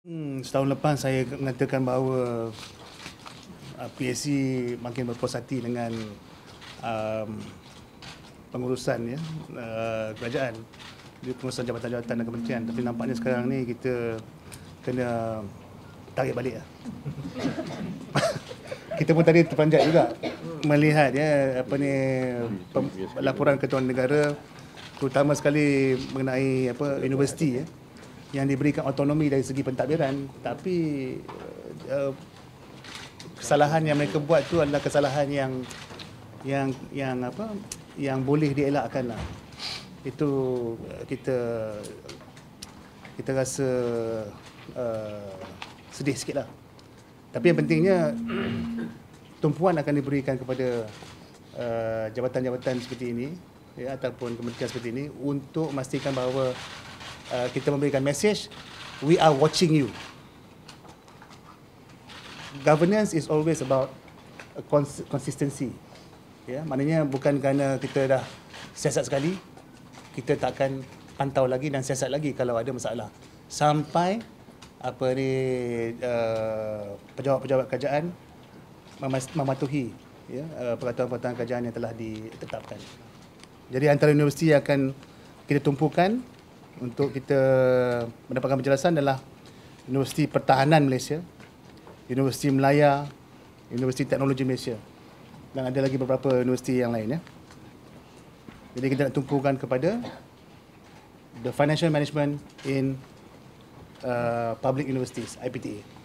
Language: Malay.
Setahun lepas saya mengatakan bahawa PAC makin berpuas hati dengan pengurusan kerajaan di pengurusan jabatan-jabatan dan kementerian, tapi nampaknya sekarang ni kita kena tarik balik lah. Kita pun tadi terperanjat juga melihat laporan Ketua Negara, terutama sekali mengenai universiti yang diberikan autonomi dari segi pentadbiran, tapi kesalahan yang mereka buat tu adalah kesalahan yang boleh dielakkan lah. Itu kita rasa sedih sikit lah. Tapi yang pentingnya tumpuan akan diberikan kepada jabatan-jabatan seperti ini ataupun kementerian seperti ini untuk memastikan bahawa kita memberikan message, we are watching you. Governance is always about consistency. Maknanya bukan kerana kita dah siasat sekali, kita tak akan pantau lagi dan siasat lagi kalau ada masalah. Sampai pejabat-pejabat kerajaan mematuhi peraturan-peraturan kerajaan yang telah ditetapkan. Jadi antara universiti yang akan kita tumpukan untuk kita mendapatkan penjelasan adalah Universiti Pertahanan Malaysia, Universiti Melaya, Universiti Teknologi Malaysia, dan ada lagi beberapa universiti yang lain. Jadi kita nak tumpukan kepada the financial management in public universities, IPTA.